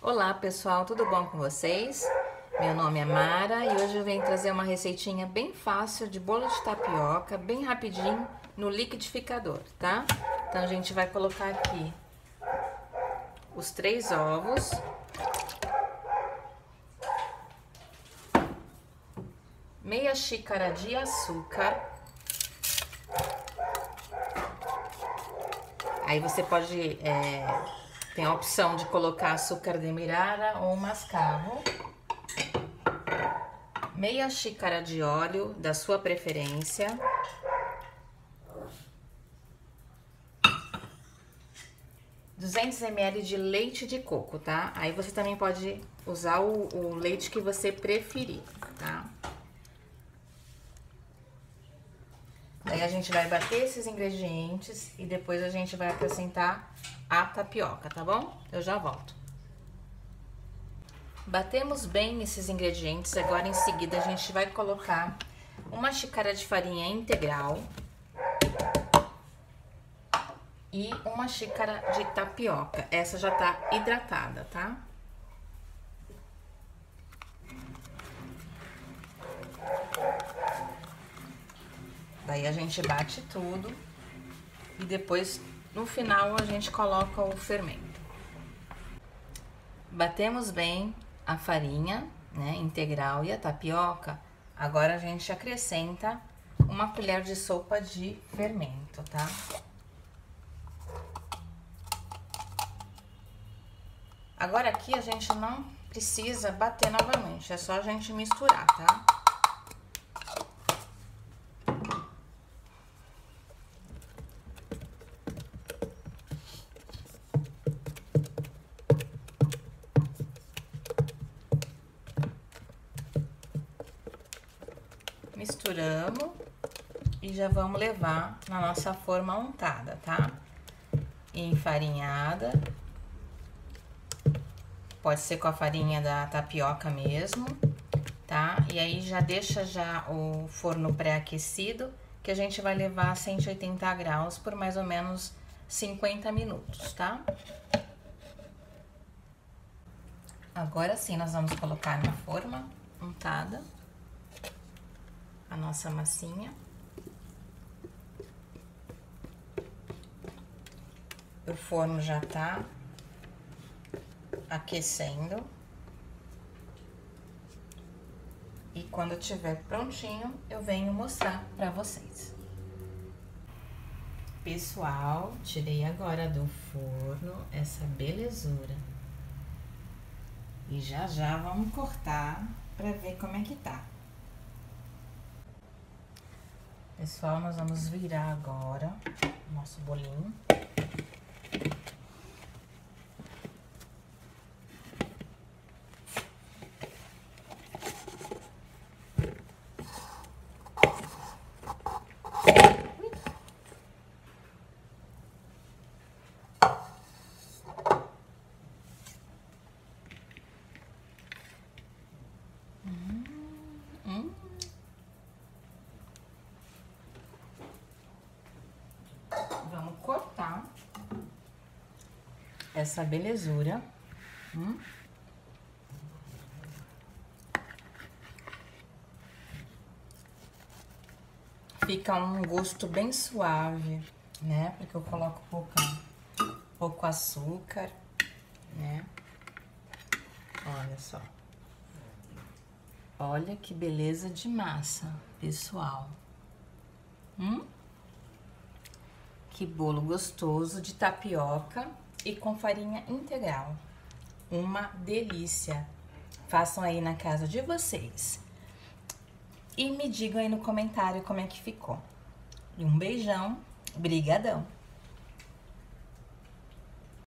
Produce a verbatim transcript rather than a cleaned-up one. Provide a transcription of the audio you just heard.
Olá pessoal, tudo bom com vocês? Meu nome é Mara e hoje eu venho trazer uma receitinha bem fácil de bolo de tapioca, bem rapidinho, no liquidificador, tá? Então a gente vai colocar aqui os três ovos, meia xícara de açúcar. Aí você pode, é, tem a opção de colocar açúcar demerara ou mascavo. Meia xícara de óleo da sua preferência. duzentos mililitros de leite de coco, tá? Aí você também pode usar o, o leite que você preferir, tá? Aí a gente vai bater esses ingredientes e depois a gente vai acrescentar a tapioca, tá bom? Eu já volto. Batemos bem esses ingredientes, agora em seguida a gente vai colocar uma xícara de farinha integral e uma xícara de tapioca. Essa já tá hidratada, tá? Daí a gente bate tudo e depois, no final, a gente coloca o fermento. Batemos bem a farinha, né, integral e a tapioca. Agora a gente acrescenta uma colher de sopa de fermento, tá? Agora aqui a gente não precisa bater novamente, é só a gente misturar, tá? Misturamos e já vamos levar na nossa forma untada, tá? Enfarinhada. Pode ser com a farinha da tapioca mesmo, tá? E aí já deixa já o forno pré-aquecido, que a gente vai levar a cento e oitenta graus por mais ou menos cinquenta minutos, tá? Agora sim, nós vamos colocar na forma untada a nossa massinha. O forno já tá aquecendo. E quando tiver prontinho, eu venho mostrar pra vocês. Pessoal, tirei agora do forno essa belezura. E já já vamos cortar pra ver como é que tá. Pessoal, nós vamos virar agora o nosso bolinho. Hum, hum. Vamos cortar essa belezura. Hum. Fica um gosto bem suave, né? Porque eu coloco pouco, pouco açúcar, né? Olha só. Olha que beleza de massa, pessoal. Hum? Que bolo gostoso de tapioca e com farinha integral. Uma delícia. Façam aí na casa de vocês. E me digam aí no comentário como é que ficou. E um beijão. Brigadão!